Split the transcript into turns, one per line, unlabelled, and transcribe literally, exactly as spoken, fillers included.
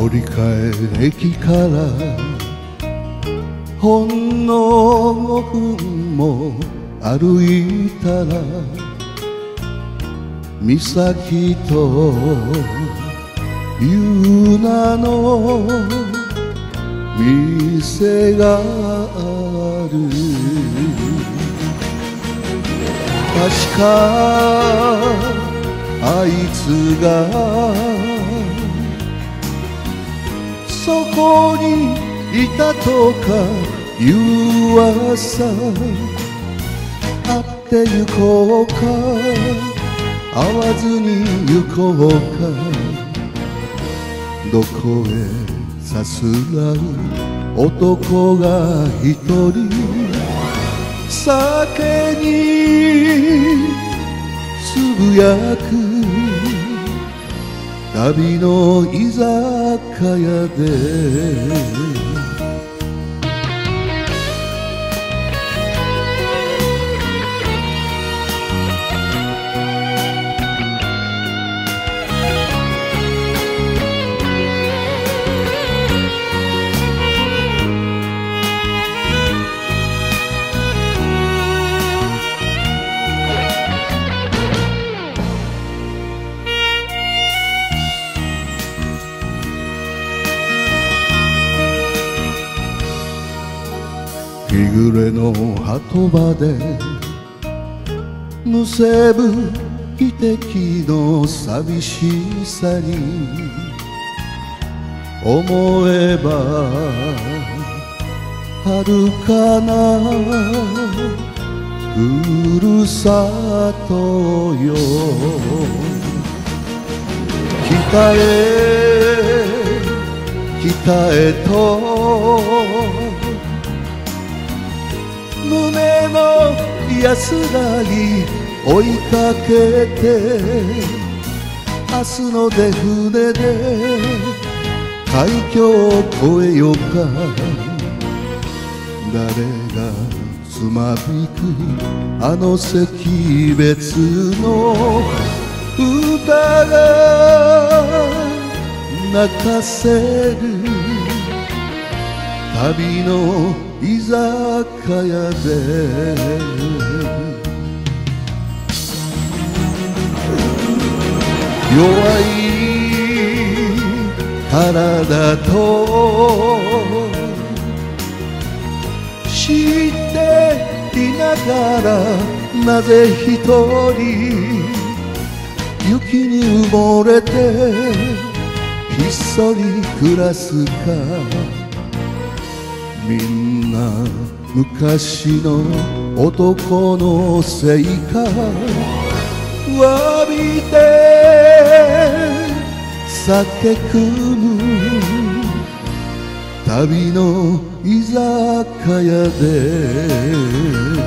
乗り換え駅からほんのごふんも歩いたら岬という名の店がある。確かあいつがそこにいたとかいう噂。会ってゆこうか会わずにゆこうか、どこへさすらう男が一人酒につぶやく旅の居酒屋で。日暮れの鳩場でむせぶ汽笛の寂しさに思えば遥かなふるさとよ。北へ北へと胸の安らぎ追いかけて、明日の出船で海峡を越えようか。誰がつまびくあの惜別の歌が泣かせる旅の居酒屋で。弱い体と知っていながらなぜ一人雪に埋もれてひっそり暮らすか。みんな昔の男のせいかわびて酒汲む旅の居酒屋で。